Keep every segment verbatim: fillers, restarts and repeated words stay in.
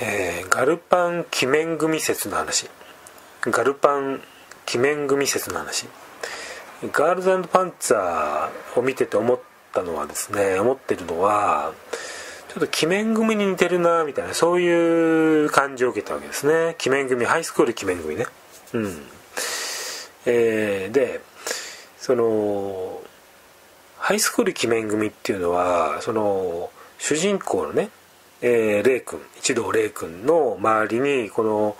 えー、ガルパン鬼面組説の話ガルパン鬼面組説の話ガールズ&パンツァーを見てて思ったのはですね思ってるのはちょっと鬼面組に似てるなみたいなそういう感じを受けたわけですね。鬼面組ハイスクール鬼面組ねうんえー、でそのハイスクール鬼面組っていうのはその主人公のね、えー、レイ君一同レイ君の周りにこの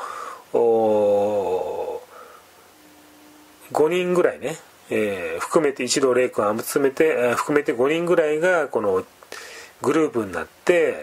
ごにんぐらいね、えー、含めて一同レイ君を集めて、えー、含めてごにんぐらいがこのグループになって、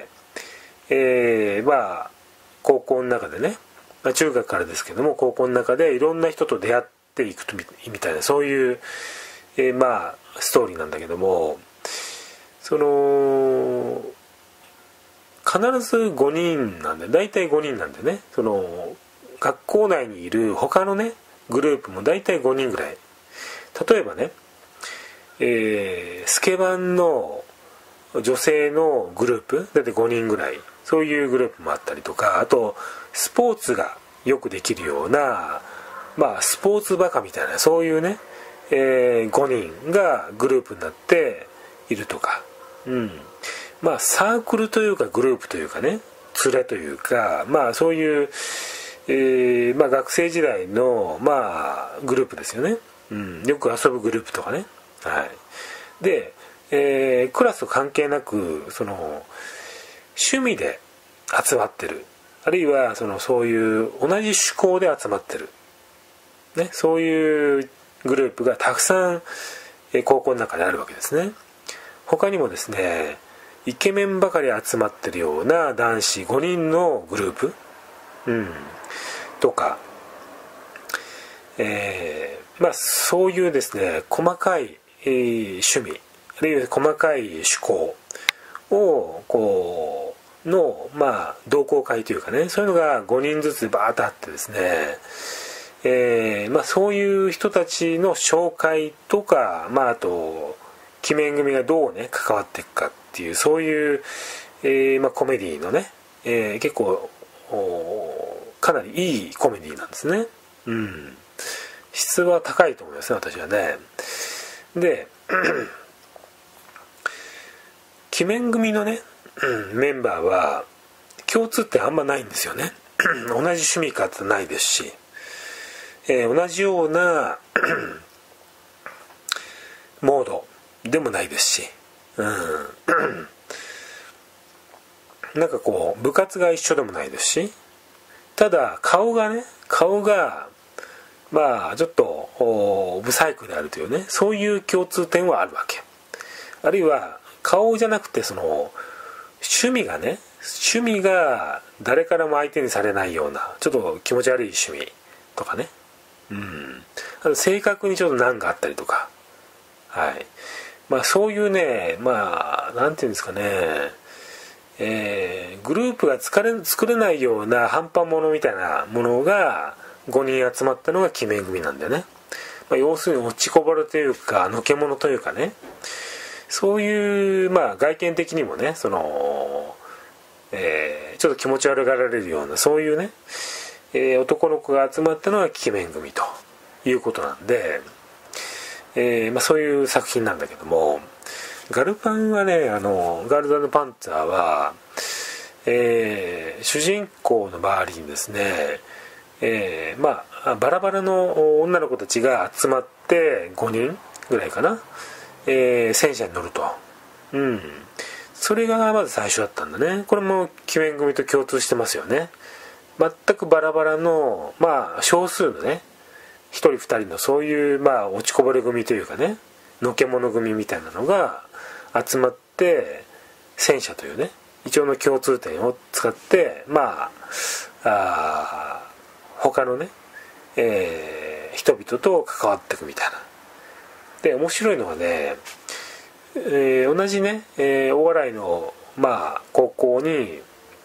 えー、まあ高校の中でね、まあ、中学からですけども高校の中でいろんな人と出会っていくと み, みたいなそういう、えー、まあストーリーなんだけどもその必ずごにんなんで大体ごにんなんでねその学校内にいる他のねグループも大体ごにんぐらい例えばね、えー、スケバンの女性のグループだってごにんぐらいそういうグループもあったりとかあとスポーツがよくできるようなまあスポーツバカみたいなそういうね、えー、ごにんがグループになっているとかうんまあサークルというかグループというかね連れというかまあそういう、えーまあ、学生時代のまあグループですよね、うん、よく遊ぶグループとかねはいでえー、クラスと関係なくその趣味で集まってるあるいはそのそういう同じ趣向で集まってる、ね、そういうグループがたくさん、えー、高校の中であるわけですね。他にもですねイケメンばかり集まってるような男子ごにんのグループ、うん、とか、えー、まあそういうですね細かい、えー、趣味あるいは細かい趣向をこうのまあ同好会というかねそういうのがごにんずつバーッとあってですね、えーまあ、そういう人たちの紹介とか、まあ、あと鬼面組がどうね関わっていくかっていうそういう、えーまあ、コメディのね、えー、結構かなりいいコメディなんですね。うん、質は高いと思いますね私はね。で鬼面組のね、うん、メンバーは共通点あんまないんですよね同じ趣味かってないですし、えー、同じようなモードでもないですし、うん、なんかこう部活が一緒でもないですしただ顔がね顔がまあちょっとブサイクであるというねそういう共通点はあるわけ。あるいは顔じゃなくてその趣味がね趣味が誰からも相手にされないようなちょっと気持ち悪い趣味とかね、うん、あと性格にちょっと難があったりとか、はいまあ、そういうねまあなんていうんですかね、えー、グループが作れ、作れないような半端者みたいなものがごにん集まったのが鬼面組なんだよね、まあ、要するに落ちこぼれというかのけ者というかねそういう、まあ、外見的にもねその、えー、ちょっと気持ち悪がられるようなそういうね、えー、男の子が集まったのが鬼面組ということなんで、えーまあ、そういう作品なんだけどもガルパンはねあのガールズ&パンツァーは、えー、主人公の周りにですね、えー、まあバラバラの女の子たちが集まってごにんぐらいかなえー、戦車に乗ると、うん、それがまず最初だったんだね。これも鬼面組と共通してますよね。全くバラバラのまあ少数のねひとりふたりのそういうまあ落ちこぼれ組というかねのけ者組みたいなのが集まって戦車というね一応の共通点を使ってまあ、あ他のね、えー、人々と関わっていくみたいな。で面白いのはね、えー、同じね、えー、大洗の、まあ、高校に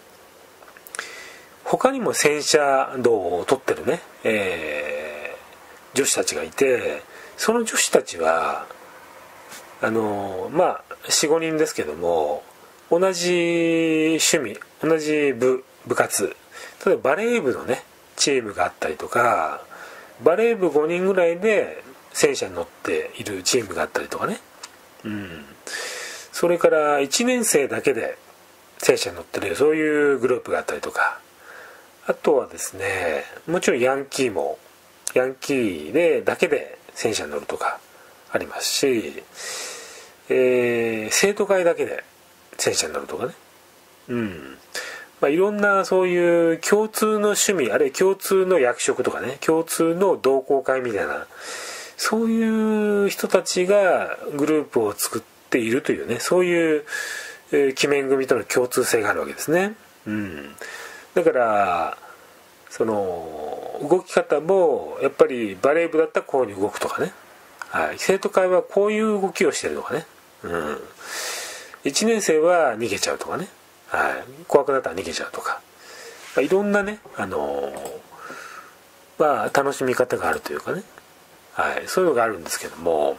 他にも戦車道を取ってるね、えー、女子たちがいてその女子たちはあのー、まあ よん,ご 人ですけども同じ趣味同じ部部活、例えばバレー部のねチームがあったりとか、バレー部ごにんぐらいで戦車に乗っているチームがあったりとかね、うん、それからいちねん生だけで戦車に乗ってるそういうグループがあったりとか、あとはですね、もちろんヤンキーもヤンキーでだけで戦車に乗るとかありますし、えー、生徒会だけで戦車に乗るとかね、うんまあ、いろんなそういう共通の趣味、あるいは共通の役職とかね、共通の同好会みたいな、そういう人たちがグループを作っているというね、そういう、えー、鬼面組との共通性があるわけですね。うん、だからその動き方もやっぱりバレー部だったらこういう動くとかね、はい、生徒会はこういう動きをしてるとかね、うん、いちねん生は逃げちゃうとかね、はい、怖くなったら逃げちゃうとか、まあ、いろんなね、あのー、まあ楽しみ方があるというかね、はい、そういうのがあるんですけども、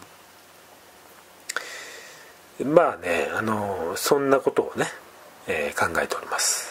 まあね、あのー、そんなことをね、えー、考えております。